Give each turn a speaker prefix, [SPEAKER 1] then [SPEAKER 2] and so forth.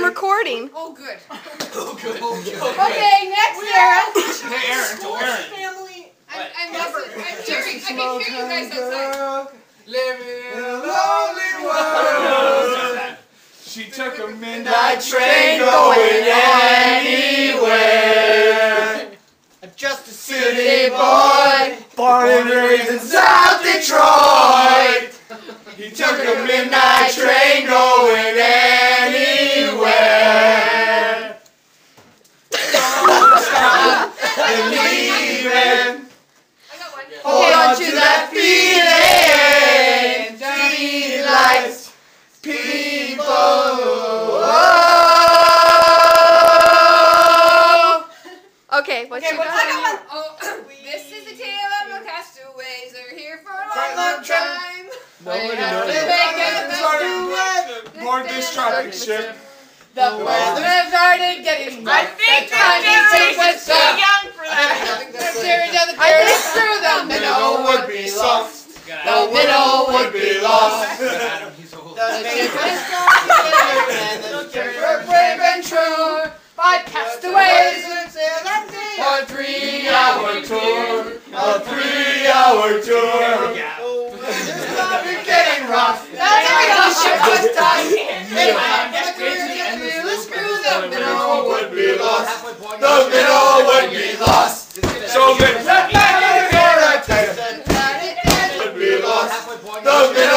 [SPEAKER 1] I'm recording.
[SPEAKER 2] Oh, good.
[SPEAKER 3] Oh, good.
[SPEAKER 2] Okay, next, Sarah.
[SPEAKER 3] Hey, Aaron.
[SPEAKER 4] Family.
[SPEAKER 2] I'm hearing you guys outside.
[SPEAKER 3] Living in a lonely world. She took a midnight train going anywhere.
[SPEAKER 4] I'm just a city boy.
[SPEAKER 3] Born and raised in South Detroit. He took a midnight train going anywhere. Don't stop believing.
[SPEAKER 2] I got one.
[SPEAKER 3] Hold on to that feeling. He likes people.
[SPEAKER 1] Okay, what you got?
[SPEAKER 2] Oh, this is the tale of the castaways. They're here for a long time.
[SPEAKER 3] Nobody
[SPEAKER 2] knows.
[SPEAKER 3] Board this traffic ship.
[SPEAKER 2] The weather started getting rough.
[SPEAKER 4] I think that generation's too young for that.
[SPEAKER 2] They're tearing down the pyramids through the middle would be lost. The middle would be lost. The ship is strong and the church were brave and true. By castaways for a 3-hour tour.
[SPEAKER 3] A 3-hour tour.
[SPEAKER 2] It's getting rough. Now the ship was done. They might get and the screw. The middle would be lost.
[SPEAKER 3] The middle would be lost. So good. Would be lost. The middle